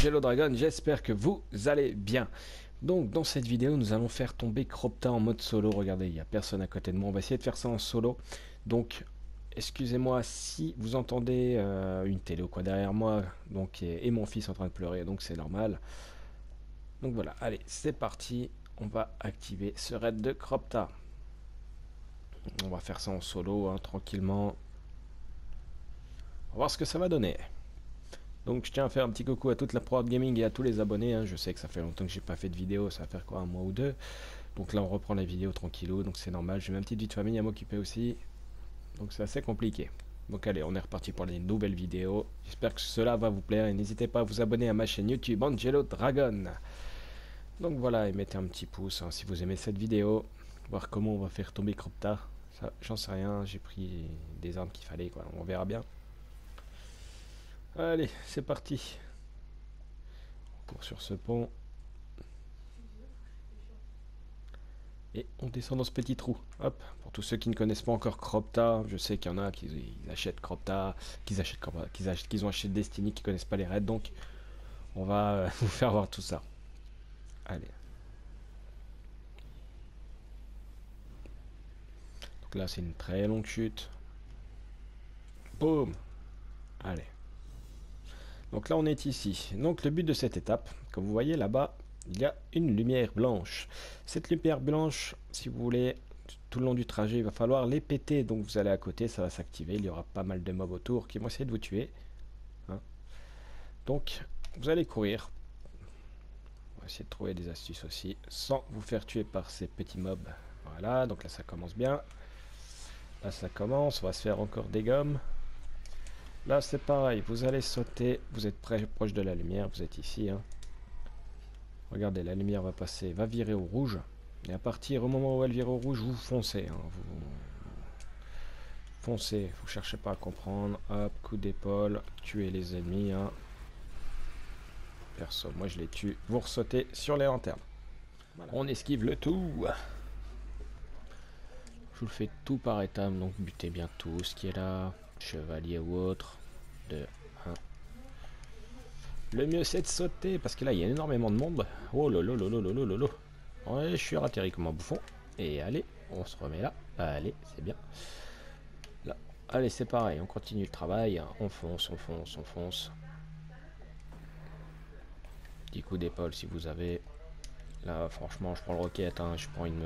Jello Dragon, j'espère que vous allez bien. Donc dans cette vidéo nous allons faire tomber Cropta en mode solo. Regardez, il n'y a personne à côté de moi, on va essayer de faire ça en solo. Donc excusez-moi si vous entendez une télé ou quoi derrière moi, donc, et mon fils en train de pleurer, donc c'est normal. Donc voilà, allez c'est parti, on va activer ce raid de Cropta. On va faire ça en solo, hein, tranquillement. On va voir ce que ça va donner. Donc je tiens à faire un petit coucou à toute la Pro Gaming et à tous les abonnés, hein. Je sais que ça fait longtemps que j'ai pas fait de vidéo, ça va faire quoi, un mois ou deux. Donc là on reprend la vidéo tranquillou, donc c'est normal, j'ai ma petite vie de famille à m'occuper aussi. Donc c'est assez compliqué. Donc allez, on est reparti pour les nouvelles vidéos. J'espère que cela va vous plaire et n'hésitez pas à vous abonner à ma chaîne YouTube Jello Dragon. Donc voilà, et mettez un petit pouce hein, si vous aimez cette vidéo. Voir comment on va faire tomber Cropta. Ça, j'en sais rien, j'ai pris des armes qu'il fallait, quoi. On verra bien. Allez, c'est parti. On court sur ce pont. Et on descend dans ce petit trou. Hop, pour tous ceux qui ne connaissent pas encore Cropta, je sais qu'il y en a qui achètent Cropta, qu'ils ont acheté Destiny, qui connaissent pas les raids, donc on va vous faire voir tout ça. Allez. Donc là c'est une très longue chute. Boum. Allez. Donc là on est ici. Donc le but de cette étape, comme vous voyez là-bas, il y a une lumière blanche. Cette lumière blanche, si vous voulez, tout le long du trajet, il va falloir les péter. Donc vous allez à côté, ça va s'activer. Il y aura pas mal de mobs autour qui vont essayer de vous tuer. Hein. Donc vous allez courir. On va essayer de trouver des astuces aussi, sans vous faire tuer par ces petits mobs. Voilà, donc là ça commence bien. Là ça commence, on va se faire encore des gommes. Là c'est pareil, vous allez sauter, vous êtes proche de la lumière, vous êtes ici. Hein. Regardez, la lumière va passer, va virer au rouge. Et à partir au moment où elle vire au rouge, vous foncez. Hein, vous foncez, vous cherchez pas à comprendre. Hop, coup d'épaule, tuez les ennemis. Hein. Perso, moi je les tue. Vous ressautez sur les lanternes. Voilà. On esquive le tout. Je vous le fais tout par étapes, donc butez bien tout ce qui est là. Chevalier ou autre. 2, 1. Le mieux c'est de sauter parce que là il y a énormément de monde. Oh lolo lolo lolo lolo. Ouais, je suis ratterri comme un bouffon. Et allez, on se remet là. Allez, c'est bien. Là. Allez, c'est pareil, on continue le travail. On fonce, on fonce, on fonce. Petit coup d'épaule si vous avez. Là, franchement, je prends le roquette. Hein, je prends une.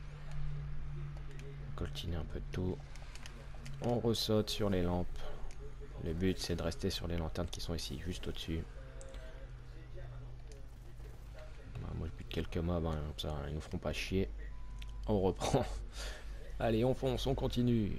Coltiner un peu de tout. On ressaute sur les lampes. Le but c'est de rester sur les lanternes qui sont ici, juste au-dessus. Moi je bute quelques mobs, hein, comme ça ils nous feront pas chier. On reprend. Allez, on fonce, on continue.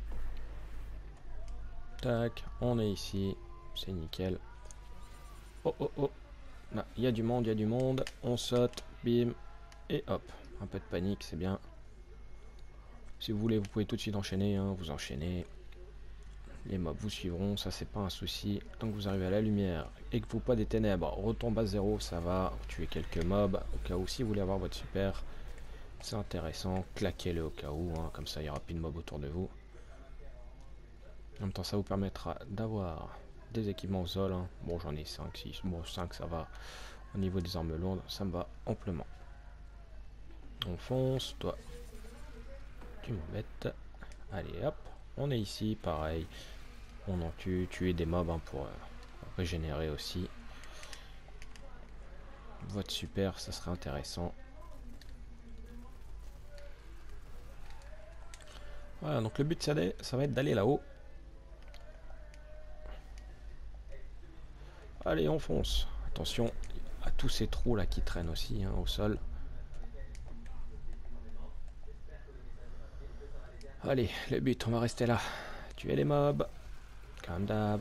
Tac, on est ici. C'est nickel. Oh oh oh. Là, il y a du monde, il y a du monde. On saute, bim. Et hop. Un peu de panique, c'est bien. Si vous voulez, vous pouvez tout de suite enchaîner. Hein, vous enchaînez. Les mobs vous suivront, ça c'est pas un souci. Tant que vous arrivez à la lumière et que vous pas des ténèbres, retombe à zéro, ça va. Vous tuez quelques mobs. Au cas où, si vous voulez avoir votre super, c'est intéressant. Claquez-le au cas où, hein, comme ça il n'y aura plus de mobs autour de vous. En même temps, ça vous permettra d'avoir des équipements au sol. Hein. Bon, j'en ai 5, 6. Bon, 5 ça va. Au niveau des armes lourdes, ça me va amplement. On fonce, toi. Tu m'embêtes. Allez, hop. On est ici, pareil. On en tuer des mobs hein, pour régénérer aussi. Votre super, ça serait intéressant. Voilà, donc le but ça va être d'aller là-haut. Allez, on fonce. Attention à tous ces trous là qui traînent aussi hein, au sol. Allez, le but, on va rester là. Tuer les mobs. Comme d'hab.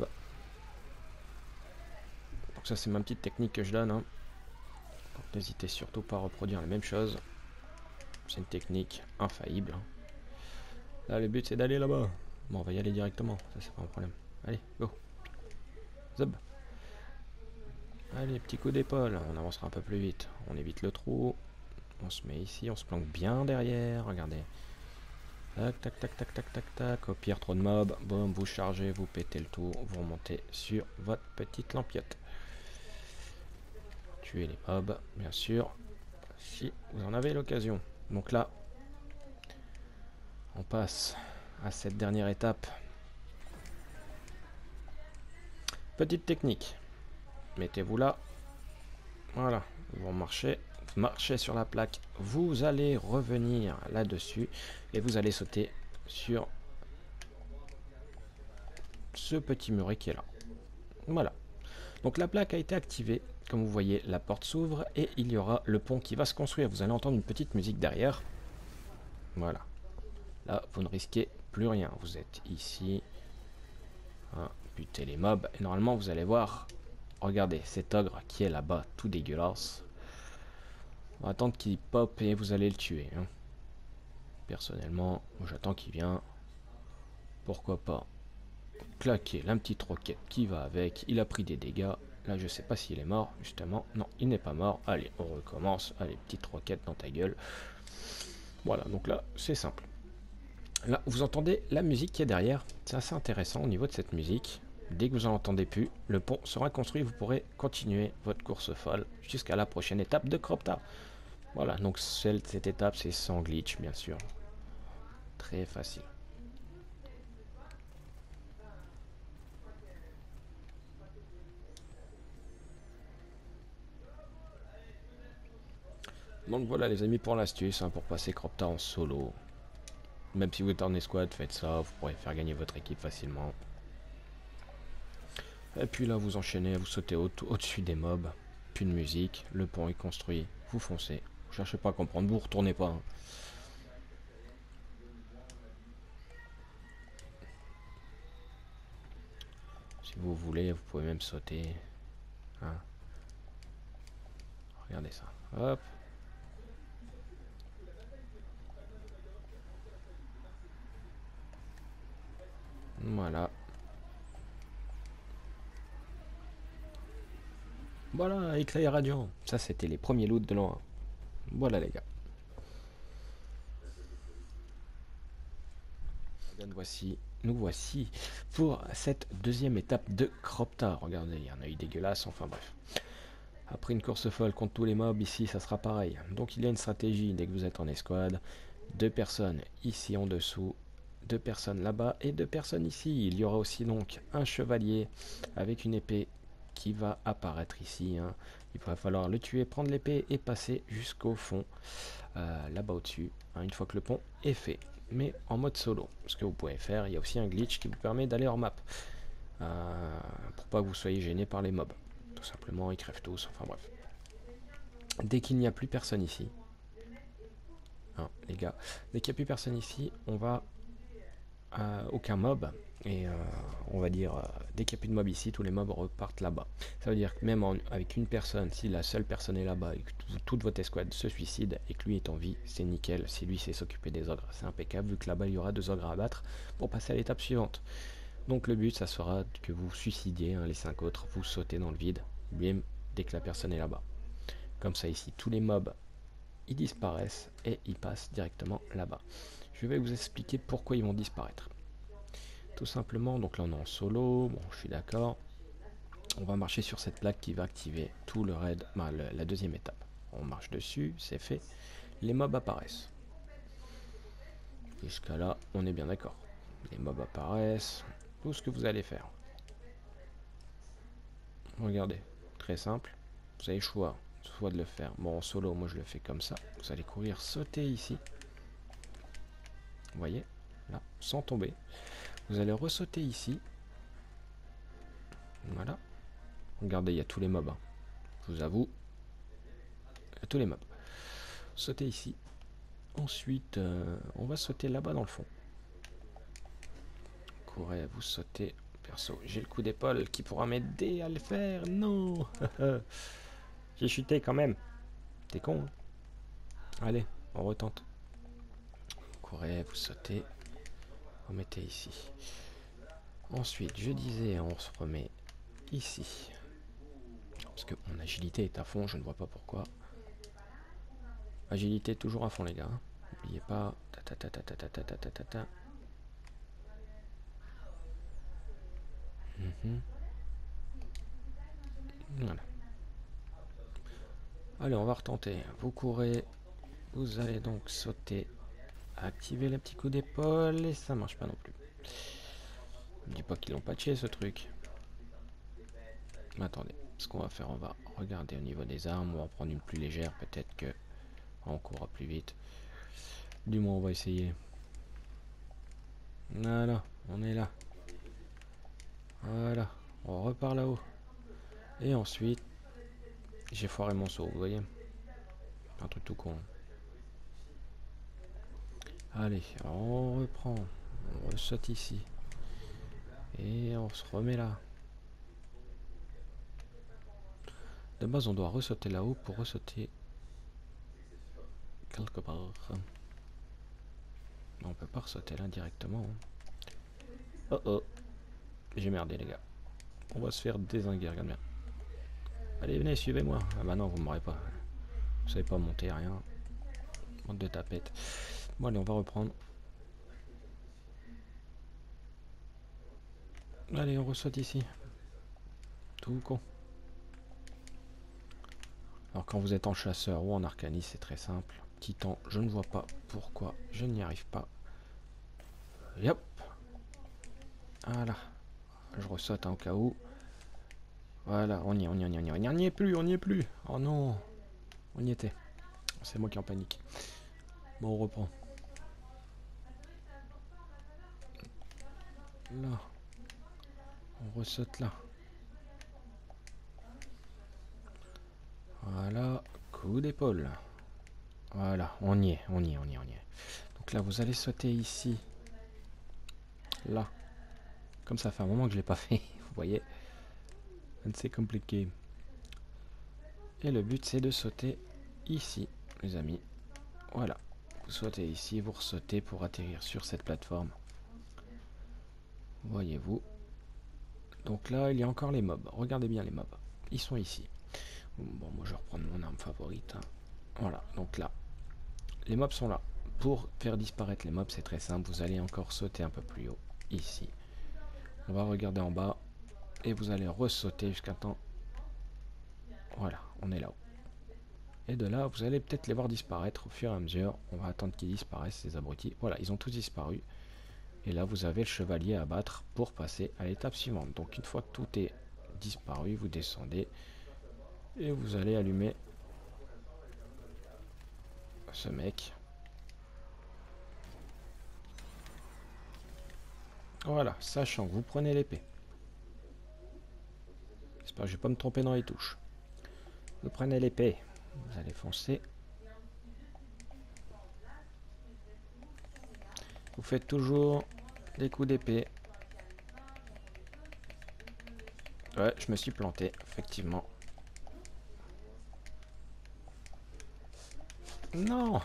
Donc ça c'est ma petite technique que je donne. Hein. N'hésitez surtout pas à reproduire la même chose. C'est une technique infaillible. Hein. Là le but c'est d'aller là-bas. Bon on va y aller directement, ça c'est pas un problème. Allez, go. Zob. Allez, petit coup d'épaule, on avancera un peu plus vite. On évite le trou. On se met ici, on se planque bien derrière, regardez. Tac, tac, tac, tac, tac, tac, tac. Au pire, trop de mobs. Boum, vous chargez, vous pétez le tout. Vous remontez sur votre petite lampiote. tuer les mobs, bien sûr, si vous en avez l'occasion. Donc là, on passe à cette dernière étape. Petite technique. Mettez-vous là. Voilà, vous marchez sur la plaque. Vous allez revenir là-dessus et vous allez sauter sur ce petit muret qui est là. Voilà. Donc la plaque a été activée. Comme vous voyez, la porte s'ouvre et il y aura le pont qui va se construire. Vous allez entendre une petite musique derrière. Voilà. Là, vous ne risquez plus rien. Vous êtes ici. Hein, butez les mobs. Et normalement, vous allez voir. Regardez, cet ogre qui est là-bas, tout dégueulasse. On va attendre qu'il pop et vous allez le tuer. Hein. Personnellement, j'attends qu'il vienne. Pourquoi pas claquer la petite roquette qui va avec. Il a pris des dégâts. Là, je sais pas s'il est mort, justement. Non, il n'est pas mort. Allez, on recommence. Allez, petite roquette dans ta gueule. Voilà, donc là, c'est simple. Là, vous entendez la musique qui est derrière. C'est assez intéressant au niveau de cette musique. Dès que vous en entendez plus, le pont sera construit. Vous pourrez continuer votre course folle jusqu'à la prochaine étape de Cropta. Voilà, donc cette étape, c'est sans glitch, bien sûr. Très facile. Donc voilà les amis pour l'astuce, hein, pour passer Cropta en solo. Même si vous êtes en escouade, faites ça, vous pourrez faire gagner votre équipe facilement. Et puis là vous enchaînez, vous sautez au-dessus des mobs, plus de musique, le pont est construit, vous foncez. Vous cherchez pas à comprendre, vous retournez pas. Hein. Si vous voulez, vous pouvez même sauter. Hein. Regardez ça. Hop. Voilà. Voilà, éclair radiant. Ça, c'était les premiers loots de l'an 1. Voilà, les gars. Nous voici pour cette deuxième étape de Cropta. Regardez, il y a un œil dégueulasse, enfin bref. Après une course folle contre tous les mobs, ici, ça sera pareil. Donc il y a une stratégie dès que vous êtes en escouade. 2 personnes ici en dessous, 2 personnes là-bas et 2 personnes ici. Il y aura aussi donc un chevalier avec une épée qui va apparaître ici. Hein. Il va falloir le tuer, prendre l'épée et passer jusqu'au fond, là-bas au-dessus, hein, une fois que le pont est fait. Mais en mode solo. Ce que vous pouvez faire, il y a aussi un glitch qui vous permet d'aller hors map. Pour pas que vous soyez gêné par les mobs. Tout simplement, ils crèvent tous, enfin bref. Dès qu'il n'y a plus personne ici, hein, les gars, dès qu'il n'y a plus personne ici, on va aucun mob. Et on va dire, dès qu'il n'y a plus de mob ici, tous les mobs repartent là-bas. Ça veut dire que même avec une personne, si la seule personne est là-bas et que toute votre escouade se suicide et que lui est en vie, c'est nickel. Si lui sait s'occuper des ogres, c'est impeccable, vu que là-bas il y aura 2 ogres à abattre pour passer à l'étape suivante. Donc le but, ça sera que vous suicidiez, hein, les 5 autres, vous sautez dans le vide, bim, dès que la personne est là-bas. Comme ça ici, tous les mobs, ils disparaissent et ils passent directement là-bas. Je vais vous expliquer pourquoi ils vont disparaître. Tout simplement, donc là on est en solo, bon je suis d'accord. On va marcher sur cette plaque qui va activer tout le raid, la deuxième étape. On marche dessus, c'est fait. Les mobs apparaissent. Jusqu'à là, on est bien d'accord. Les mobs apparaissent. Tout ce que vous allez faire. Regardez, très simple. Vous avez le choix, soit de le faire. Bon, en solo, moi je le fais comme ça. Vous allez courir, sauter ici. Vous voyez, là, sans tomber. Vous allez ressauter ici. Voilà. Regardez, il y a tous les mobs. Hein. Je vous avoue, il y a tous les mobs. Sautez ici. Ensuite, on va sauter là-bas dans le fond. Courez, vous sautez. Perso, j'ai le coup d'épaule qui pourra m'aider à le faire. Non. J'ai chuté quand même. T'es con, hein. Allez, on retente. Courez, vous sautez. Vous mettez ici. Ensuite, je disais, on se remet ici. Parce que mon agilité est à fond, je ne vois pas pourquoi. Agilité toujours à fond, les gars. N'oubliez pas. Ta ta ta ta ta ta ta ta ta ta. Voilà. Allez, on va retenter. Vous courez. Vous allez donc sauter. Activer les petits coups d'épaule. Et ça marche pas non plus. Je dis pas qu'ils l'ont patché ce truc. Mais attendez. Ce qu'on va faire, on va regarder au niveau des armes. On va en prendre une plus légère. Peut-être que on courra plus vite. Du moins, on va essayer. Voilà. On est là. Voilà. On repart là-haut. Et ensuite, j'ai foiré mon saut, vous voyez. Un truc tout con. Allez, on reprend. On ressaute ici. Et on se remet là. De base, on doit ressauter là-haut pour ressauter quelque part. On peut pas ressauter là directement. Oh oh. J'ai merdé, les gars. On va se faire dézinguer, regarde bien. Allez, venez, suivez-moi. Ah bah non, vous m'aurez pas. Vous savez pas monter, rien. Bande de tapettes. Bon, allez, on va reprendre. Allez, on ressaute ici. Tout con. Alors quand vous êtes en chasseur ou en arcaniste, c'est très simple. Titan, je ne vois pas pourquoi je n'y arrive pas. Yop. Voilà. Je ressaute au cas où. Voilà, on n'y est plus, on n'y est plus. Oh non. On y était. C'est moi qui en panique. Bon, on reprend. Là. On ressaute là. Voilà. Coup d'épaule. Voilà, on y est. Donc là, vous allez sauter ici. Là. Comme ça fait un moment que je ne l'ai pas fait. Vous voyez. C'est compliqué. Et le but, c'est de sauter ici, les amis. Voilà. Vous sautez ici, vous ressautez pour atterrir sur cette plateforme. Voyez-vous. Donc là, il y a encore les mobs. Regardez bien les mobs. Ils sont ici. Bon, moi, je vais reprendre mon arme favorite. Hein. Voilà, donc là. Les mobs sont là. Pour faire disparaître les mobs, c'est très simple. Vous allez encore sauter un peu plus haut. Ici. On va regarder en bas. Et vous allez ressauter jusqu'à temps. Voilà, on est là-haut. Et de là, vous allez peut-être les voir disparaître au fur et à mesure. On va attendre qu'ils disparaissent, ces abrutis. Voilà, ils ont tous disparu. Et là, vous avez le chevalier à battre pour passer à l'étape suivante. Donc, une fois que tout est disparu, vous descendez. Et vous allez allumer ce mec. Voilà, sachant que vous prenez l'épée. J'espère que je ne vais pas me tromper dans les touches. Vous prenez l'épée. Vous allez foncer. Vous faites toujours des coups d'épée. Ouais, je me suis planté, effectivement. Non!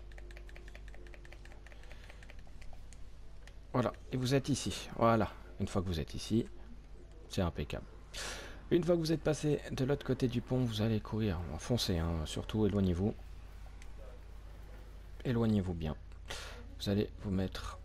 Voilà, et vous êtes ici. Voilà, une fois que vous êtes ici, c'est impeccable. Une fois que vous êtes passé de l'autre côté du pont, vous allez courir, foncez, hein, surtout éloignez-vous. Éloignez-vous bien. Vous allez vous mettre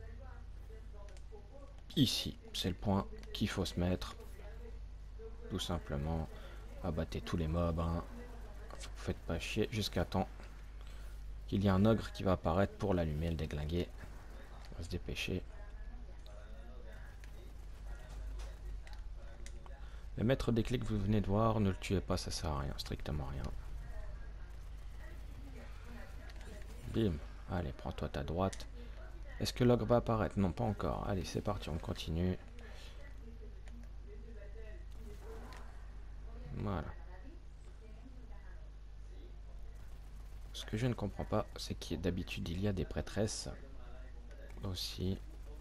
ici, c'est le point qu'il faut se mettre. Tout simplement, abattez tous les mobs, hein. Vous faites pas chier jusqu'à temps qu'il y ait un ogre qui va apparaître pour l'allumer, le déglinguer. On va se dépêcher. Le maître des clés que vous venez de voir, ne le tuez pas, ça sert à rien, strictement rien. Bim, allez, prends-toi ta droite. Est-ce que l'ogre va apparaître? Non, pas encore. Allez, c'est parti, on continue. Voilà. Ce que je ne comprends pas, c'est que d'habitude, il y a des prêtresses aussi.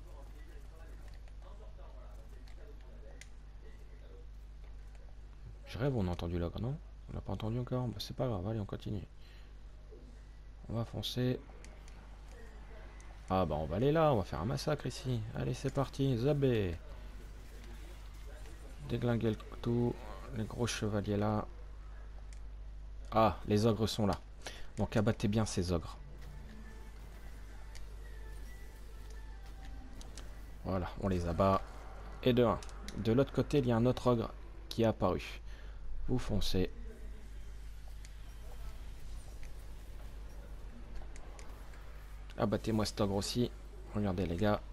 Je rêve, on a entendu l'ogre, non? On n'a pas entendu encore? Bah, c'est pas grave, allez, on continue. On va foncer. Ah bah on va aller là, on va faire un massacre ici. Allez, c'est parti, zabé. Déglinguer le tout, les gros chevaliers là. Ah, les ogres sont là. Donc abattez bien ces ogres. Voilà, on les abat. Et de 1. De l'autre côté, il y a un autre ogre qui est apparu. Vous foncez. Abattez-moi cet ogre aussi. Regardez les gars.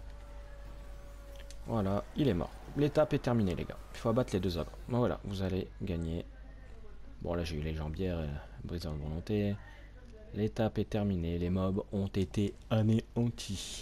Voilà, il est mort. L'étape est terminée les gars. Il faut abattre les deux ogres. Voilà, vous allez gagner. Bon là j'ai eu les jambières, brisant de volonté. L'étape est terminée, les mobs ont été anéantis.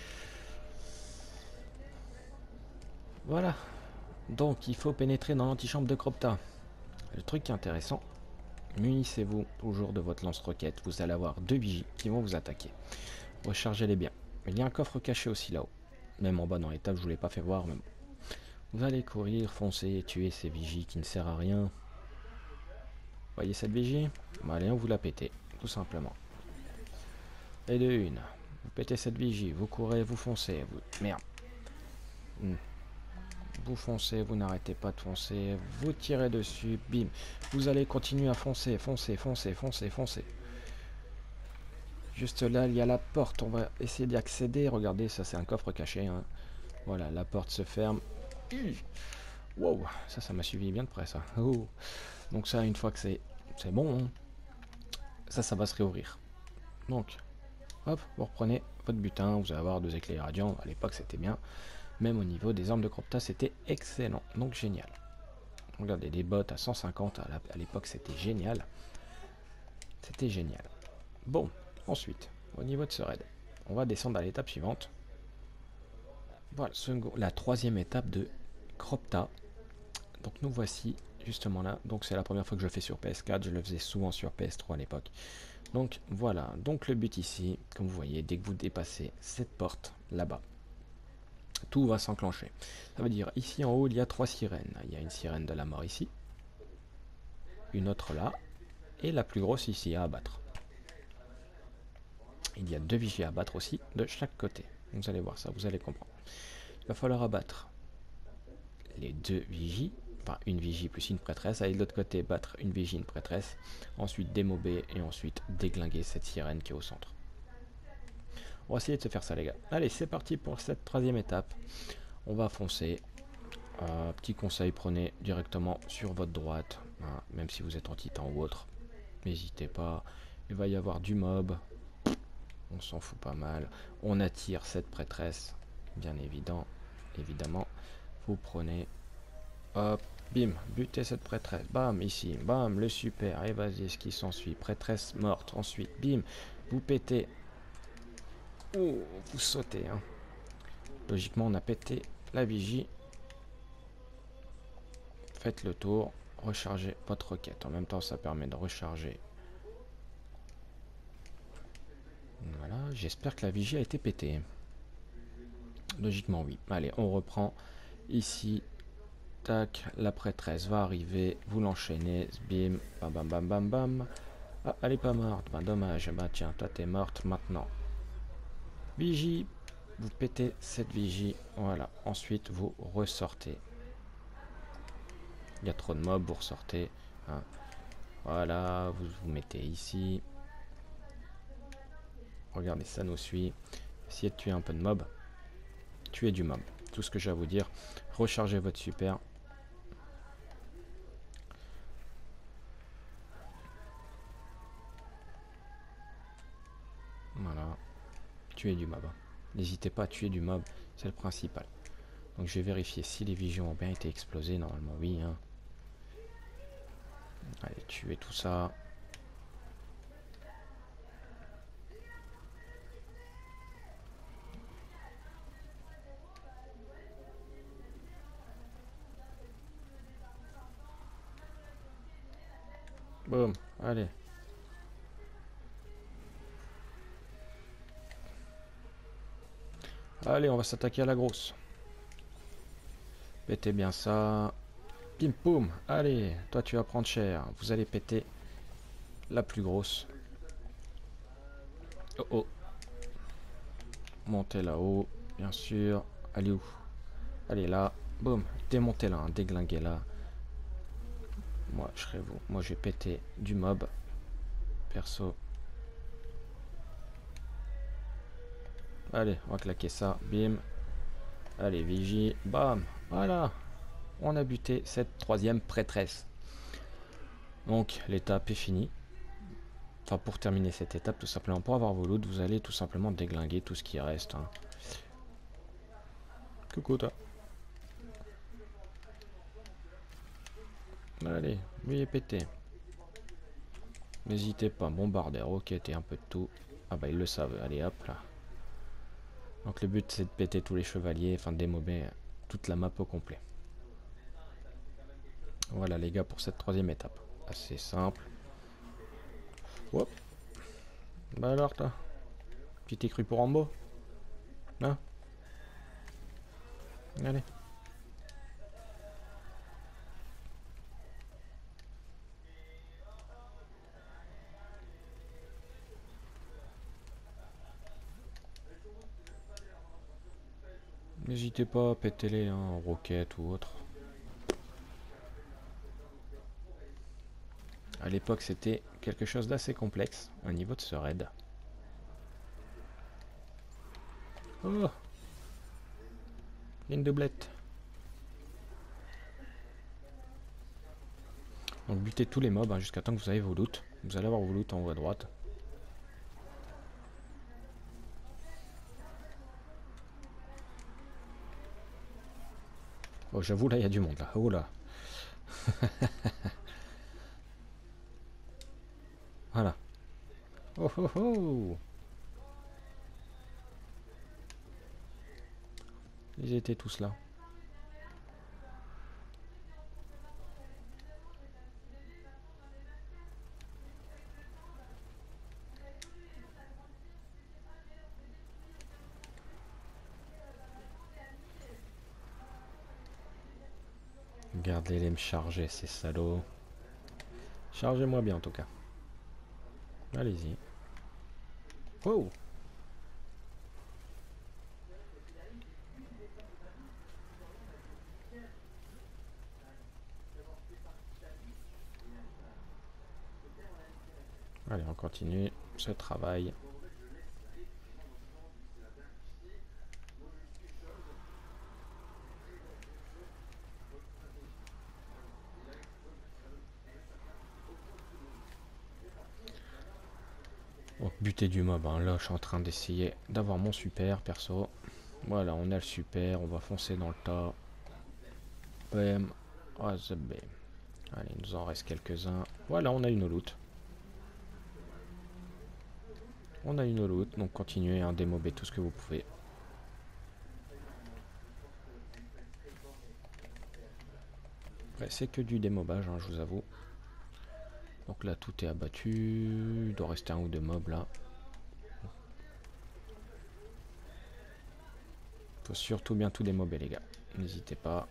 Voilà. Donc il faut pénétrer dans l'antichambre de Cropta. Le truc qui est intéressant, munissez-vous toujours de votre lance-roquette. Vous allez avoir 2 vigies qui vont vous attaquer. Rechargez-les bien. Il y a un coffre caché aussi là-haut. Même en bas dans l'étape, je vous l'ai pas fait voir. Mais bon. Vous allez courir, foncer et tuer ces vigies qui ne servent à rien. Voyez cette vigie? Allez, on vous la pétez, tout simplement. Et de une. Vous pétez cette vigie, vous courez, vous foncez. Merde. Vous foncez, vous n'arrêtez pas de foncer. Vous tirez dessus, bim. Vous allez continuer à foncer, foncer, foncer, foncer, foncer. Juste là, il y a la porte. On va essayer d'y accéder. Regardez, ça c'est un coffre caché. Hein. Voilà, la porte se ferme. Wow, ça m'a suivi bien de près ça. Oh. Donc ça, une fois que c'est bon, hein, ça va se réouvrir. Donc, hop, vous reprenez votre butin. Vous allez avoir 2 éclairs radiants. À l'époque, c'était bien. Même au niveau des armes de Cropta, c'était excellent. Donc génial. Regardez, des bottes à 150 à l'époque, c'était génial. C'était génial. Bon, ensuite, au niveau de ce raid, on va descendre à l'étape suivante. Voilà, la 3e étape de Cropta. Donc nous voici justement là. Donc c'est la première fois que je le fais sur PS4. Je le faisais souvent sur PS3 à l'époque. Donc voilà. Donc le but ici, comme vous voyez, dès que vous dépassez cette porte là-bas, tout va s'enclencher. Ça veut dire ici en haut, il y a 3 sirènes. Il y a une sirène de la mort ici. Une autre là. Et la plus grosse ici à abattre. Il y a 2 vigies à abattre aussi de chaque côté. Vous allez voir ça, vous allez comprendre. Il va falloir abattre les 2 vigies. Enfin, une vigie plus une prêtresse. Allez de l'autre côté, battre une vigie, une prêtresse. Ensuite démober et ensuite déglinguer cette sirène qui est au centre. On va essayer de se faire ça les gars. Allez, c'est parti pour cette 3e étape. On va foncer. Petit conseil, prenez directement sur votre droite. Hein, même si vous êtes en titan ou autre. N'hésitez pas. Il va y avoir du mob. On s'en fout pas mal. On attire cette prêtresse. Bien évidemment. Vous prenez. Hop. Bim. Butez cette prêtresse. Bam. Ici. Bam. Le super. Et vas-y ce qui s'ensuit. Prêtresse morte. Ensuite. Bim. Vous pétez. Oh. Vous sautez. Hein. Logiquement on a pété la vigie. Faites le tour. Rechargez votre roquette. En même temps ça permet de recharger. Voilà, j'espère que la vigie a été pétée. Logiquement oui. Allez, on reprend. Ici, tac, la prêtresse va arriver. Vous l'enchaînez. Bim, bam bam bam bam bam. Ah, elle est pas morte. Bah dommage. Bah tiens, toi t'es morte maintenant. Vigie. Vous pétez cette vigie. Voilà. Ensuite, vous ressortez. Il y a trop de mobs, vous ressortez. Hein. Voilà, vous mettez ici. Regardez, ça nous suit. Essayez de tuer un peu de mob. Tuez du mob. Tout ce que j'ai à vous dire. Rechargez votre super. Voilà. Tuez du mob. N'hésitez pas à tuer du mob. C'est le principal. Donc je vais vérifier si les vigies ont bien été explosées. Normalement oui. Hein. Allez, tuez tout ça. Boum, allez. Allez, on va s'attaquer à la grosse. Pétez bien ça. Pim poum. Allez, toi tu vas prendre cher. Vous allez péter la plus grosse. Oh oh. Montez là-haut, bien sûr. Allez où? Allez là. Boum. Démontez là, hein, déglinguez là. Moi, je serai vous. Moi, je vais péter du mob. Perso. Allez, on va claquer ça. Bim. Allez, vigie. Bam. Voilà. On a buté cette 3e prêtresse. Donc, l'étape est finie. Enfin, pour terminer cette étape, tout simplement, pour avoir vos loots, vous allez tout simplement déglinguer tout ce qui reste. Hein. Coucou toi. Allez, lui est pété. N'hésitez pas, bombarder, roquette et un peu de tout. Ah bah ils le savent, allez hop là. Donc le but c'est de péter tous les chevaliers, enfin de démober toute la map au complet. Voilà les gars pour cette troisième étape. Assez simple. Hop. Bah alors toi, tu t'es cru pour Rambo? Hein? Allez. N'hésitez pas à péter les en roquette ou autre. À l'époque c'était quelque chose d'assez complexe au niveau de ce raid. Oh, une doublette. Donc butez tous les mobs hein, jusqu'à temps que vous avez vos loots. Vous allez avoir vos loots en haut à droite. Oh j'avoue là il y a du monde là. Oh là. Voilà. Oh oh oh. Ils étaient tous là. Regardez-les me charger ces salauds. Chargez-moi bien en tout cas. Allez-y. Oh. Allez, on continue ce travail. Donc, buter du mob. Hein. Là, je suis en train d'essayer d'avoir mon super perso. Voilà, on a le super. On va foncer dans le tas. Bam. Oh, the bam. Allez, il nous en reste quelques-uns. Voilà, on a une loot. On a une loot, donc continuez à démober tout ce que vous pouvez. Ouais, c'est que du démobage, hein, je vous avoue. Donc là, tout est abattu. Il doit rester un ou deux mobs là. Faut surtout bien tout démober, les gars. N'hésitez pas.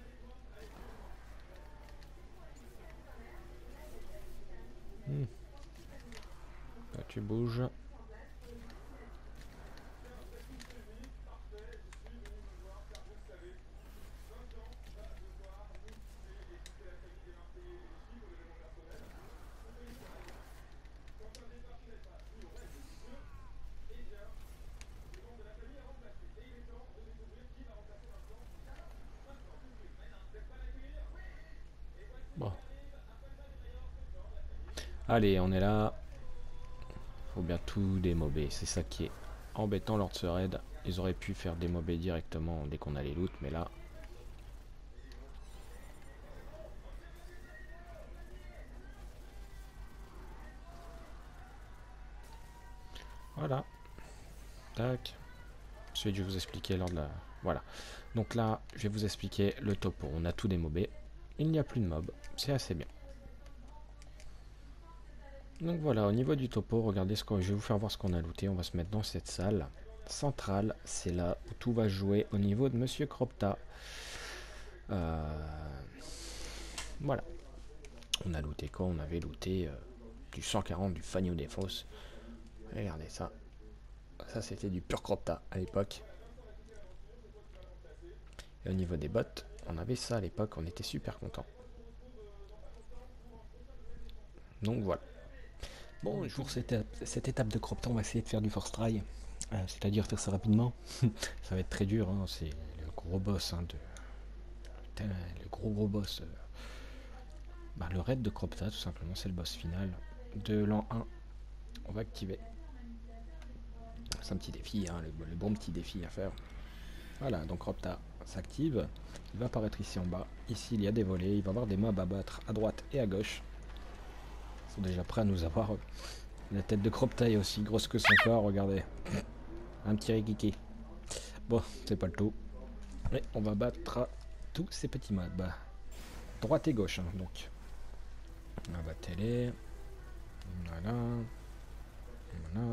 Là, tu bouges. Bon. Allez, on est là. Faut bien tout démober. C'est ça qui est embêtant lors de ce raid. Ils auraient pu faire démober directement dès qu'on a les loots, mais là... Voilà. Tac. Celui que je vais vous expliquer lors de la... Voilà. Donc là, je vais vous expliquer le topo. On a tout démobé. Il n'y a plus de mobs. C'est assez bien. Donc voilà, au niveau du topo, regardez ce que je vais vous faire voir ce qu'on a looté. On va se mettre dans cette salle centrale. C'est là où tout va jouer au niveau de Monsieur Cropta. Voilà. On a looté quoi? On avait looté du 140 du Fagno des Fosses. Regardez ça. Ça c'était du pur Cropta à l'époque. Et au niveau des bottes, on avait ça à l'époque. On était super contents. Donc voilà. Bon, pour cette étape de Cropta, on va essayer de faire du force try. C'est-à-dire faire ça rapidement. Ça va être très dur, hein. C'est le gros boss hein, le gros boss. Le raid de Cropta tout simplement, c'est le boss final de l'an 1 on va activer. C'est un petit défi, hein, le bon petit défi à faire. Voilà, donc Cropta s'active. Il va apparaître ici en bas. Ici, il y a des volets. Il va y avoir des mobs à battre à droite et à gauche. Ils sont déjà prêts à nous avoir. La tête de Cropta est aussi grosse que son corps, regardez. Un petit rikiki. Bon, c'est pas le tout. Et on va battre tous ces petits mobs. Droite et gauche, hein, donc. On va battre les. Voilà. Voilà.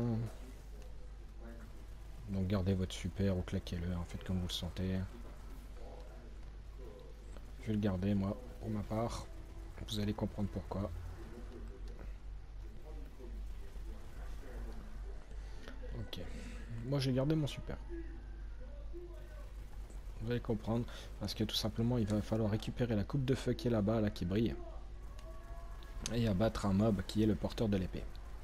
Donc gardez votre super ou claquez-le, hein, faites comme vous le sentez. Je vais le garder moi, pour ma part. Vous allez comprendre pourquoi. Ok. Moi j'ai gardé mon super. Vous allez comprendre, parce que tout simplement il va falloir récupérer la coupe de feu qui est là-bas, là qui brille. Et abattre un mob qui est le porteur de l'épée.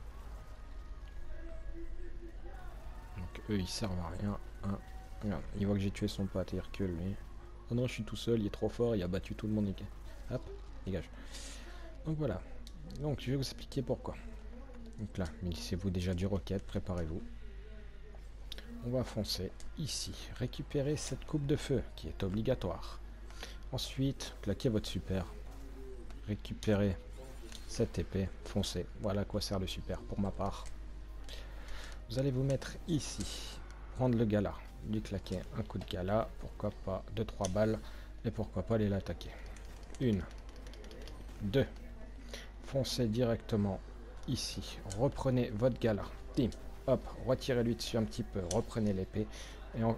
Donc eux ils servent à rien. Hein. Regarde, il voit que j'ai tué son pote, il recule lui. Oh non, je suis tout seul, il est trop fort, il a battu tout le monde. Hop, dégage. Donc voilà. Donc je vais vous expliquer pourquoi. Donc là, munissez-vous déjà du roquette, préparez-vous. On va foncer ici, récupérer cette coupe de feu qui est obligatoire. Ensuite, claquez votre super. Récupérez cette épée, foncez. Voilà à quoi sert le super pour ma part. Vous allez vous mettre ici, prendre le gala, lui claquer un coup de gala, pourquoi pas 2-3 balles, et pourquoi pas aller l'attaquer. 1, 2, foncez directement ici, reprenez votre gala, tim, hop, retirez-lui dessus un petit peu, reprenez l'épée, et on...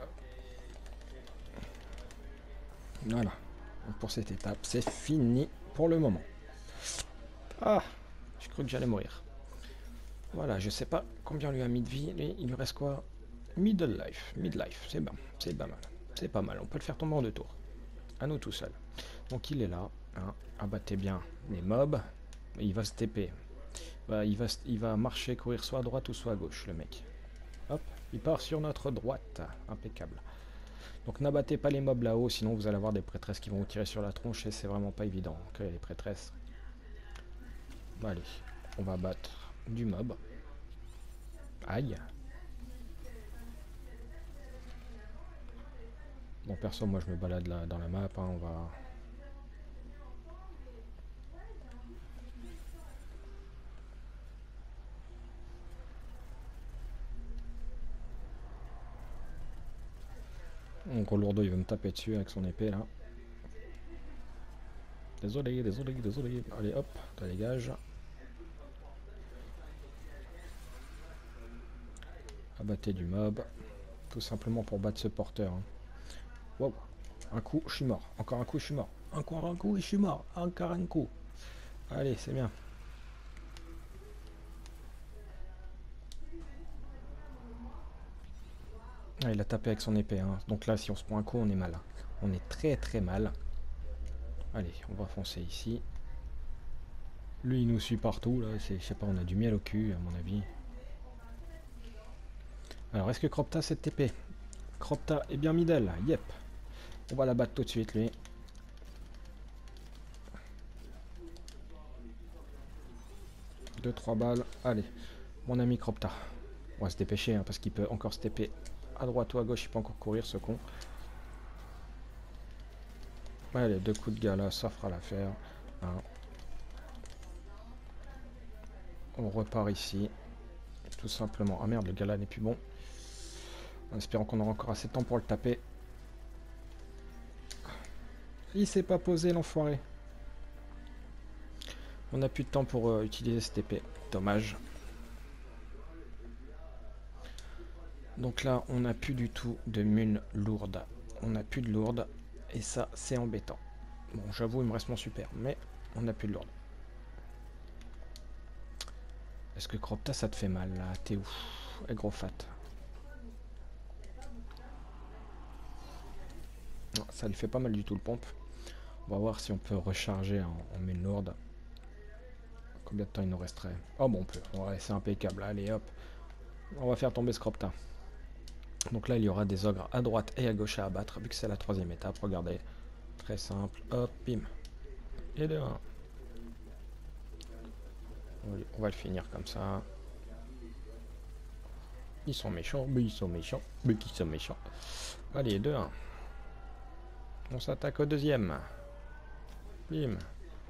Voilà, pour cette étape, c'est fini pour le moment. Ah, j'ai cru que j'allais mourir. Voilà, je sais pas combien lui a mis de vie, mais il lui reste quoi? Midlife, c'est bon, c'est pas mal. C'est pas mal, on peut le faire tomber en 2 tours. À nous tout seul. Donc il est là, hein, abattez bien les mobs, il va se TP. Il va marcher, courir soit à droite ou soit à gauche, le mec. Hop, il part sur notre droite, impeccable. Donc n'abattez pas les mobs là-haut, sinon vous allez avoir des prêtresses qui vont vous tirer sur la tronche et c'est vraiment pas évident. Ok, les prêtresses. Bon, allez, on va battre du mob. Aïe. Bon, perso, moi je me balade là dans la map, hein, on va... Mon gros lourdeau il veut me taper dessus avec son épée là. Désolé. Allez hop, ça dégage. Abattez du mob. Tout simplement pour battre ce porteur. Hein. Wow. Un coup, je suis mort. Encore un coup, je suis mort. Encore un coup, je suis mort. Encore un coup. Allez, c'est bien. Ah, il a tapé avec son épée. Hein. Donc là, si on se prend un coup, on est mal. On est très mal. Allez, on va foncer ici. Lui, il nous suit partout. Là, je sais pas, on a du miel au cul, à mon avis. Alors, est-ce que Cropta cette épée? Cropta est bien middle. Yep. On va la battre tout de suite, lui. Deux, 3 balles. Allez, mon ami Cropta. On va se dépêcher, hein, parce qu'il peut encore se TP à droite ou à gauche. Il peut encore courir, ce con. Allez, 2 coups de gala, ça fera l'affaire. Hein. On repart ici. Tout simplement. Ah merde, le gala n'est plus bon. En espérant qu'on aura encore assez de temps pour le taper. Il s'est pas posé, l'enfoiré. On n'a plus de temps pour utiliser cette épée. Dommage. Donc là, on n'a plus du tout de mun lourde. On n'a plus de lourde. Et ça, c'est embêtant. Bon, j'avoue, il me reste mon super. Mais on n'a plus de lourde. Est-ce que Cropta, ça te fait mal, là? T'es où? Et gros fat. Non, ça lui fait pas mal du tout, le pompe. On va voir si on peut recharger en mun lourde. Combien de temps il nous resterait? Oh bon, on peut. Ouais, c'est impeccable. Allez, hop. On va faire tomber ce Cropta. Donc là, il y aura des ogres à droite et à gauche à abattre, vu que c'est la 3e étape. Regardez. Très simple. Hop, bim. Et de 1. On va le finir comme ça. Ils sont méchants, mais ils sont méchants, mais qui sont méchants. Allez, 2-1. On s'attaque au deuxième. Bim.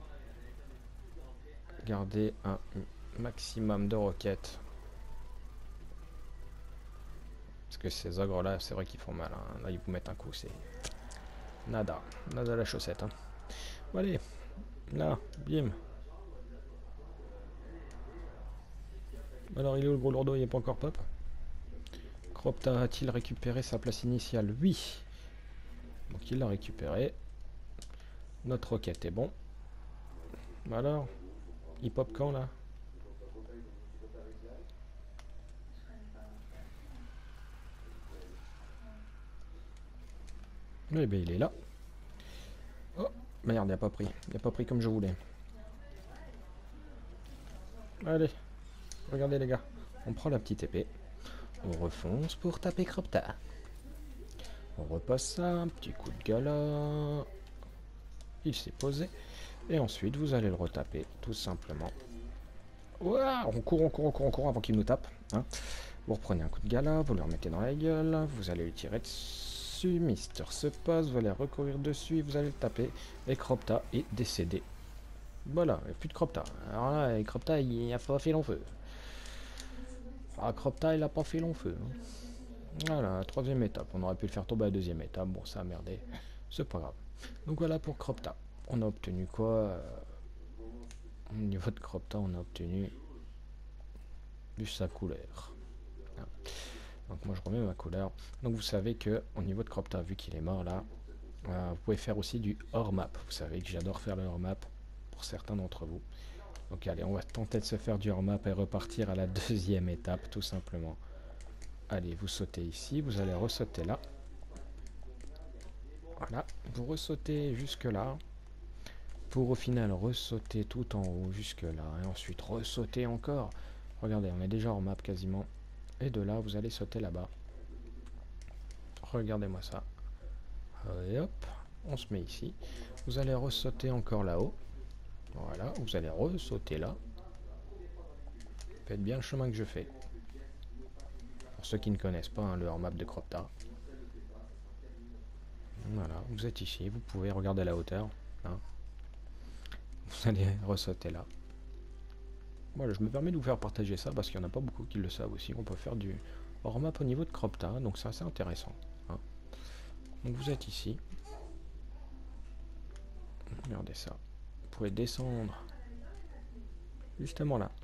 Gardez un maximum de roquettes. Parce que ces ogres là, c'est vrai qu'ils font mal. Hein. Là, ils vous mettent un coup, c'est... Nada. Nada la chaussette. Hein. Bon, allez. Là, bim. Alors, il est où le gros lourdeau? Il n'est pas encore pop. Cropta a-t-il récupéré sa place initiale? Oui. Donc, il l'a récupéré. Notre roquette est bon. Alors, il pop quand là? Eh bien, il est là. Oh, merde, il n'a pas pris. Il n'a pas pris comme je voulais. Allez, regardez les gars. On prend la petite épée. On refonce pour taper Cropta. On repasse ça, un petit coup de gala. Il s'est posé. Et ensuite, vous allez le retaper, tout simplement. Ouah, on court avant qu'il nous tape. Hein. Vous reprenez un coup de gala, vous le remettez dans la gueule. Vous allez lui tirer dessus. Mister se pose, vous allez recourir dessus. Vous allez le taper. Et Cropta est décédé. Voilà, il n'y a plus de Cropta. Alors là, Cropta, il n'a pas fait long feu. Ah, Cropta, il n'a pas fait long feu. Hein. Voilà, troisième étape. On aurait pu le faire tomber à la deuxième étape. Bon, ça a merdé. C'est pas grave. Donc voilà pour Cropta. On a obtenu quoi au niveau de Cropta, on a obtenu juste sa couleur. Ah. Donc moi je remets ma couleur. Donc vous savez que au niveau de Cropta, vu qu'il est mort là, vous pouvez faire aussi du hors map. Vous savez que j'adore faire le hors map pour certains d'entre vous. Donc allez, on va tenter de se faire du hors map et repartir à la deuxième étape tout simplement. Allez, vous sautez ici, vous allez ressauter là. Voilà, vous ressautez jusque là. Pour au final ressauter tout en haut jusque là. Et ensuite ressauter encore. Regardez, on est déjà hors map quasiment. Et de là, vous allez sauter là-bas. Regardez-moi ça. Et hop, on se met ici. Vous allez ressauter encore là-haut. Voilà, vous allez ressauter là. Faites bien le chemin que je fais. Pour ceux qui ne connaissent pas hein, le hors map de Cropta. Voilà, vous êtes ici, vous pouvez regarder la hauteur. Hein. Vous allez ressauter là. Voilà, je me permets de vous faire partager ça parce qu'il n'y en a pas beaucoup qui le savent aussi. On peut faire du hors map au niveau de Cropta, donc c'est assez intéressant. Hein. Donc vous êtes ici. Regardez ça. Vous pouvez descendre justement là.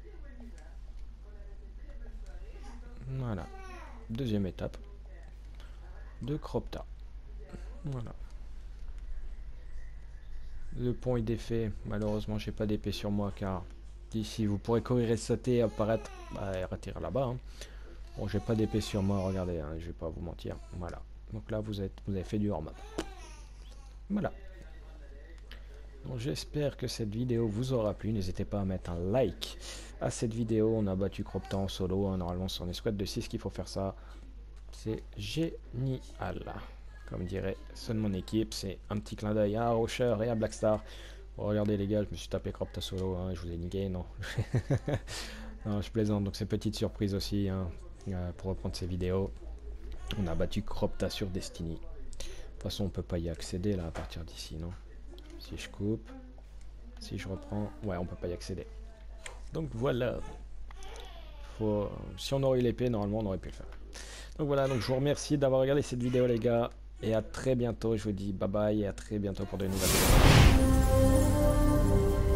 Voilà. Deuxième étape de Cropta. Voilà. Le pont est défait. Malheureusement, j'ai pas d'épée sur moi car d'ici vous pourrez courir et sauter, apparaître et retirer là-bas. Hein. Bon, j'ai pas d'épée sur moi, regardez, hein, je vais pas vous mentir. Voilà. Donc là, vous avez fait du hors map. Voilà. Donc j'espère que cette vidéo vous aura plu. N'hésitez pas à mettre un like à cette vidéo. On a battu Cropta en solo. Hein. Normalement, c'est en escouade de 6 qu'il faut faire ça. C'est génial. Comme dirait ceux de mon équipe, c'est un petit clin d'œil à Rocher et à Blackstar. Bon, regardez les gars, je me suis tapé Cropta solo, hein, je vous ai niqué, non. Non, je plaisante, donc c'est petite surprise aussi, hein, pour reprendre ces vidéos. On a battu Cropta sur Destiny. De toute façon, on peut pas y accéder là à partir d'ici, non. Si je coupe, si je reprends, ouais, on peut pas y accéder. Donc voilà. Si on aurait eu l'épée, normalement, on aurait pu le faire. Donc voilà, donc je vous remercie d'avoir regardé cette vidéo les gars. Et à très bientôt, je vous dis bye bye et à très bientôt pour de nouvelles vidéos.